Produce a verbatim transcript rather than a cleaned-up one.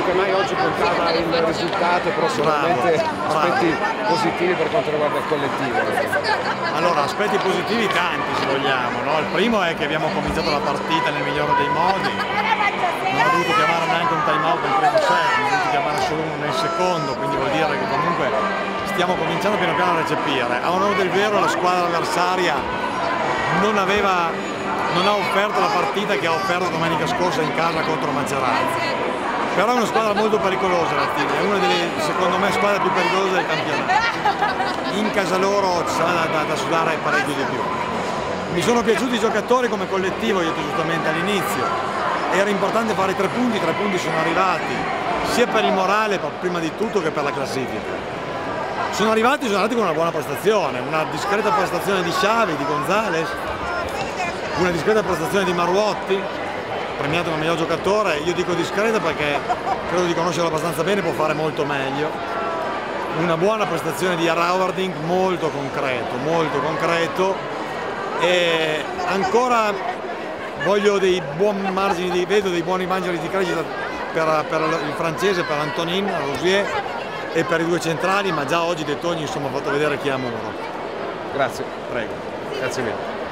Supermai oggi puntava il risultato, però sicuramente aspetti positivi per quanto riguarda il collettivo. Allora, aspetti positivi tanti se vogliamo, no? Il primo è che abbiamo cominciato la partita nel migliore dei modi, non ho dovuto chiamare neanche un time out nel primo set, ho dovuto chiamare solo uno nel secondo, quindi vuol dire che comunque stiamo cominciando piano piano a recepire. A onore del vero la squadra avversaria non aveva, non ha offerto la partita che ha offerto domenica scorsa in casa contro Macerata. Però è una squadra molto pericolosa la Tigre, è una delle, secondo me, squadre più pericolose del campionato. In casa loro ci sarà da, da, da sudare parecchio di più. Mi sono piaciuti i giocatori come collettivo, io ho detto giustamente all'inizio. Era importante fare i tre punti, i tre punti sono arrivati, sia per il morale, prima di tutto, che per la classifica. Sono arrivati, sono arrivati con una buona prestazione, una discreta prestazione di Xavi, di Gonzalez, una discreta prestazione di Maruotti, premiato come miglior giocatore. Io dico discreta perché credo di conoscerlo abbastanza bene, può fare molto meglio. Una buona prestazione di Ravarding, molto concreto, molto concreto, e ancora voglio dei buoni margini di, vedo dei buoni margini di crescita per, per il francese, per Antonin, Rosier e per i due centrali, ma già oggi De Togni insomma ha fatto vedere chi ha Muro. Grazie. Prego. Grazie mille.